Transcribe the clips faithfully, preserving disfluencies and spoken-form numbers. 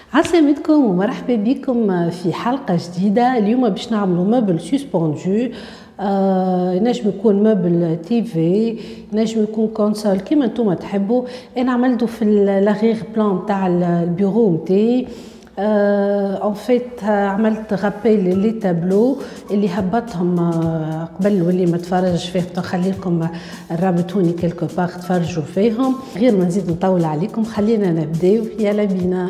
عسلامتكم ومرحبا بكم في حلقة جديدة. اليوم باش نعملوا مبل سوسبوندو. آه ينجم يكون مبل تي في، ينجم يكون كونسول كيما نتوما تحبوا. انا عملته في لاغيغ بلان تاع البيرو نتاعي. اون فيت عملت غابيل لي تابلو اللي هبطهم آه قبل واللي ما تفرج فيهم، نخلي لكم رابطوني كيلكو باغ تفرجوا فيهم. غير ما نزيد نطول عليكم، خلينا نبداو. يلا بينا.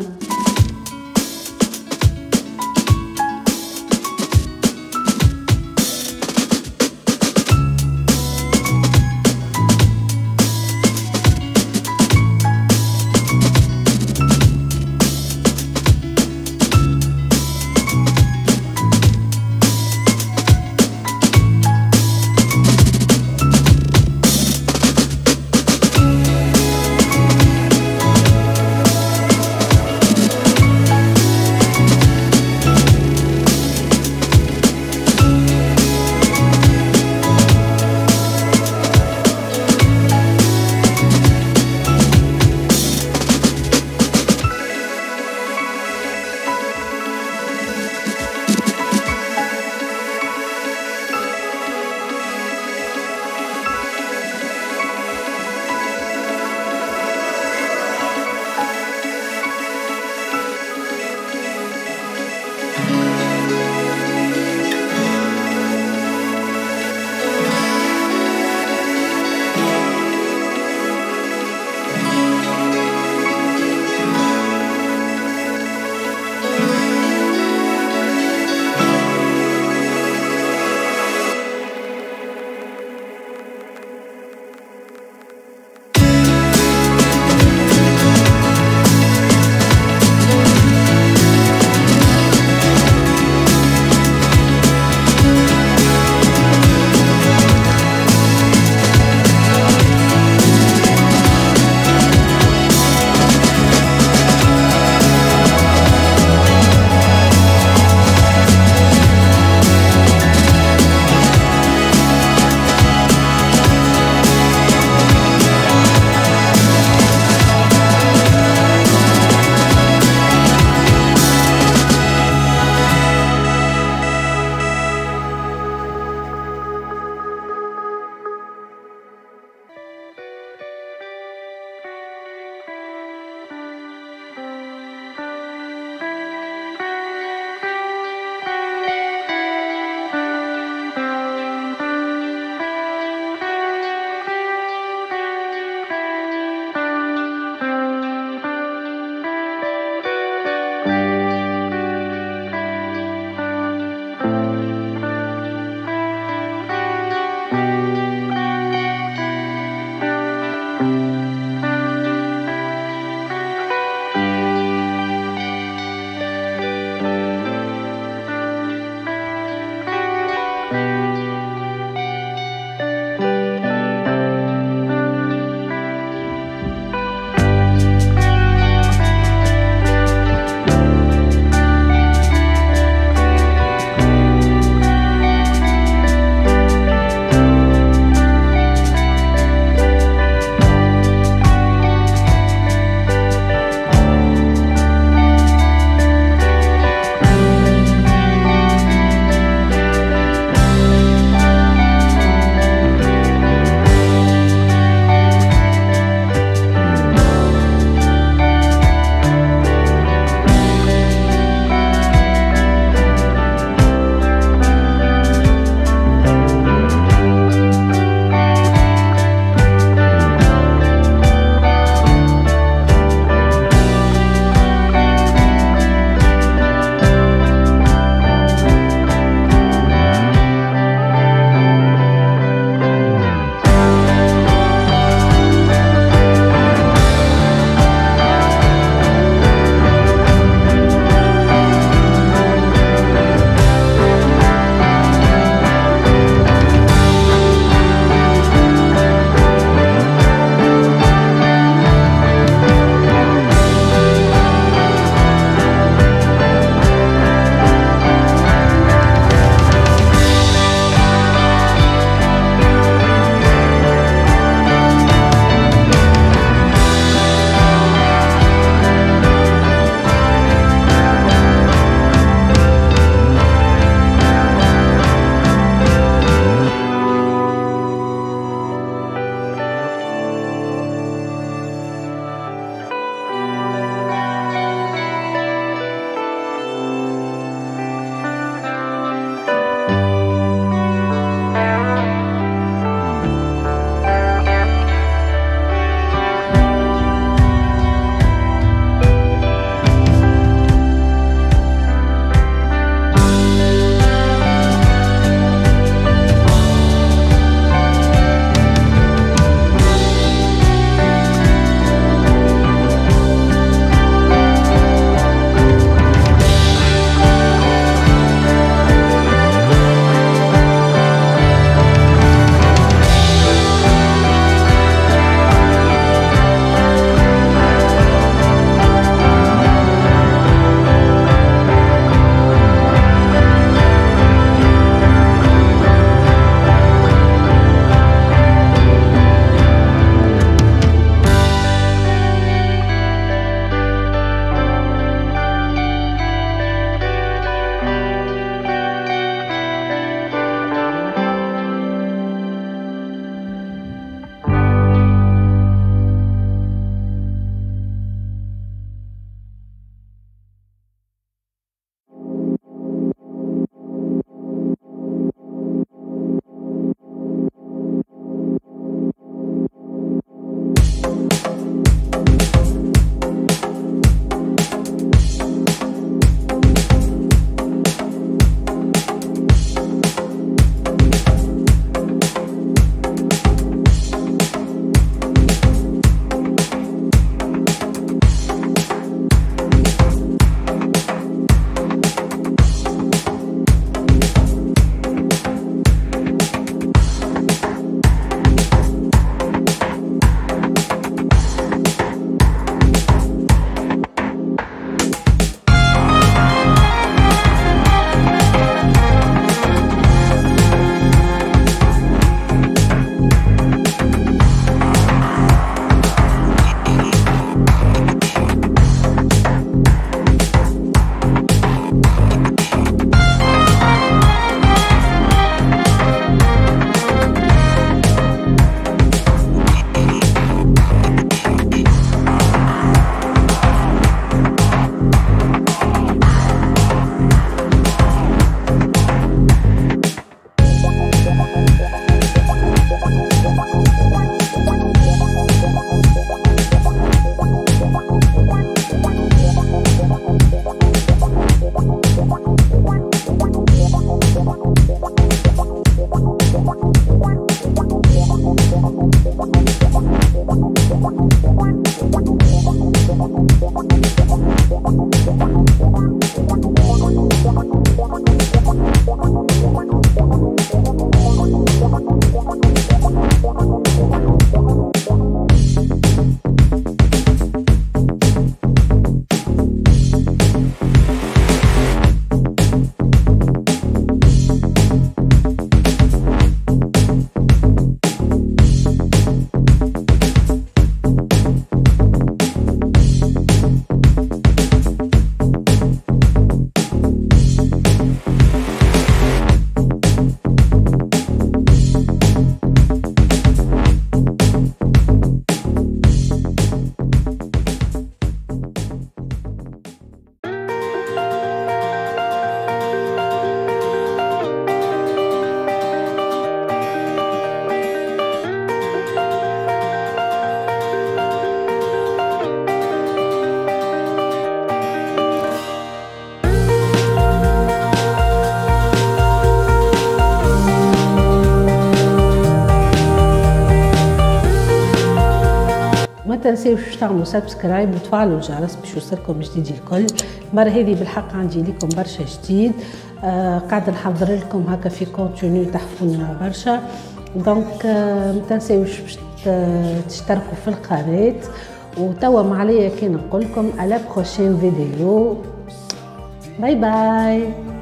ما تنسيوش تعملوا سبسكرايب وتفعلوا الجرس باش يوصلكم جديد الكل. المره هذه بالحق عندي لكم برشا جديد، آه قاعده نحضر لكم هكا في كونتوني تحفون برشا. دونك آه ما تنسيوش باش تشتركوا في القناه، وتوا ما عليا كي نقول لكم على بروشين فيديو. باي باي.